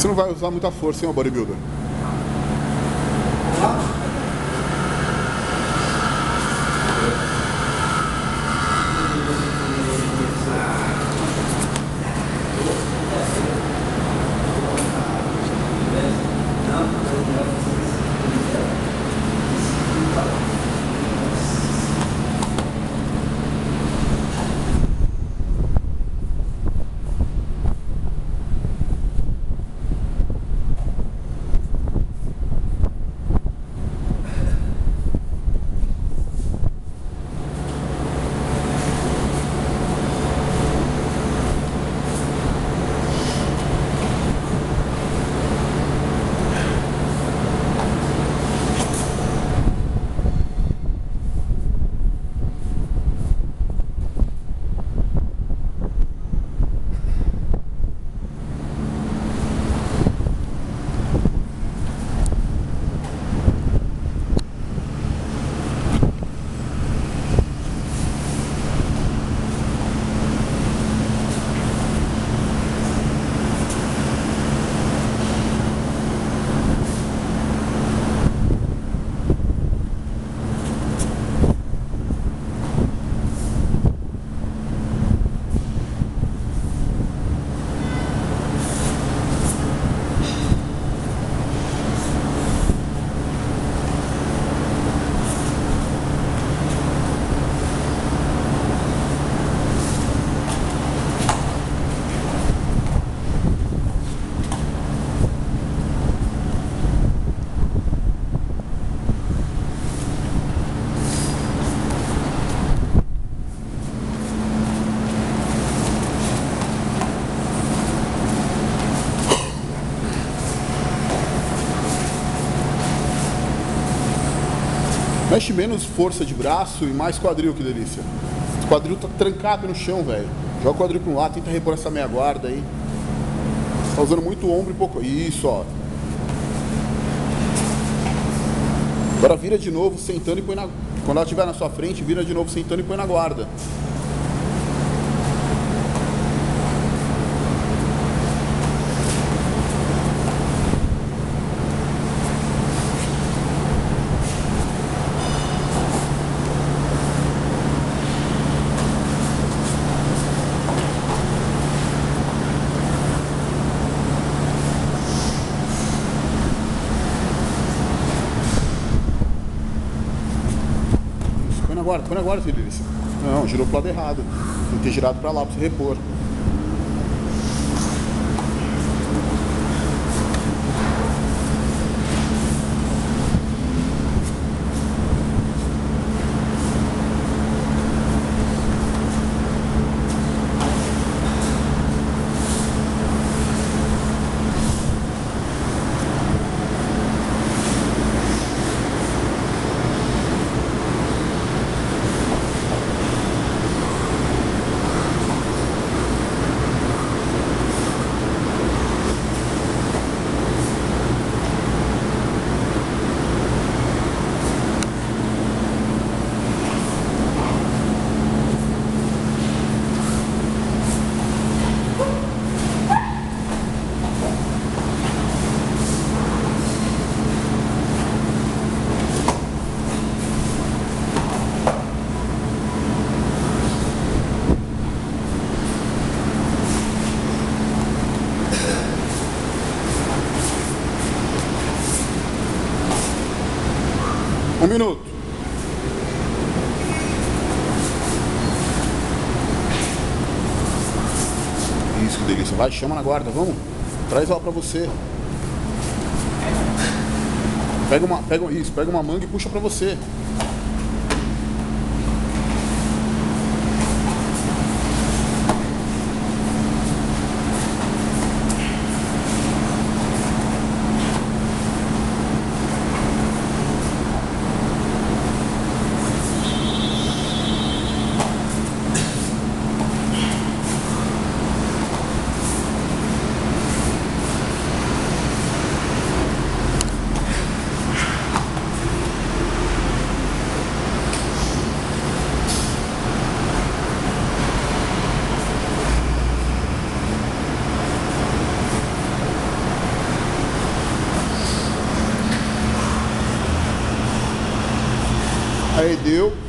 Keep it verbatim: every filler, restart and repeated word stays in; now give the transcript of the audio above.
Você não vai usar muita força, hein, ô bodybuilder? Mexe menos força de braço e mais quadril, que delícia. Esse quadril tá trancado no chão, velho. Joga o quadril para um lado, tenta repor essa meia guarda aí. Tá usando muito ombro e pouco. Isso, ó. Agora vira de novo, sentando e põe na... Quando ela estiver na sua frente, vira de novo, sentando e põe na guarda. Agora, põe agora, filho. Não, girou pro lado errado. Tem que ter girado pra lá pra você repor. Um minuto. Isso, que delícia. Vai, chama na guarda, vamos. Traz ela pra você. Pega uma, pega, isso, pega uma manga e puxa pra você. Aí deu.